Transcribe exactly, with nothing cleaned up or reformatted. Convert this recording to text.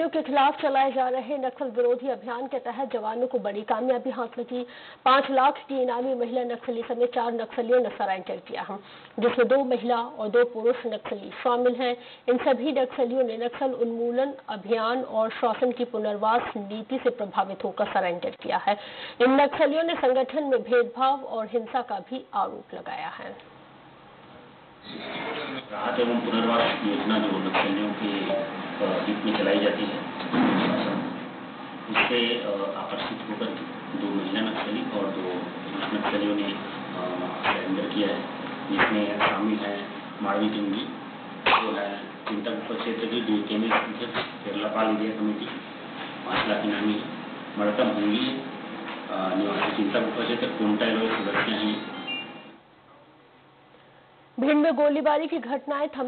नक्सलियों के खिलाफ चलाए जा रहे नक्सल विरोधी अभियान के तहत जवानों को बड़ी कामयाबी हाथ लगी। पांच लाख की इनामी महिला नक्सली समेत चार नक्सलियों ने सरेंडर किया है, जिसमें दो महिला और दो पुरुष नक्सली शामिल हैं। इन सभी नक्सलियों ने नक्सल उन्मूलन अभियान और शासन की पुनर्वास नीति से प्रभावित होकर सरेंडर किया है। इन नक्सलियों ने संगठन में भेदभाव और हिंसा का भी आरोप लगाया है। राहत एवं पुनर्वास योजना जो नक्सलियों के हित में चलाई जाती है, उससे आकर्षित होकर दो महिला नक्सली और दो पुरुष नक्सलियों ने सरेंडर किया है, जिसमें शामिल है माड़वी टिंगी, जो है चिंता गुफा क्षेत्र की डी के अध्यक्ष केरलापाल एरिया कमेटी, पाँच लाख इनामी है, मड़का भूंगी निवासी चिंता गुफा क्षेत्र कोंटा सदस्य हैं। भिंड में गोलीबारी की घटनाएं थम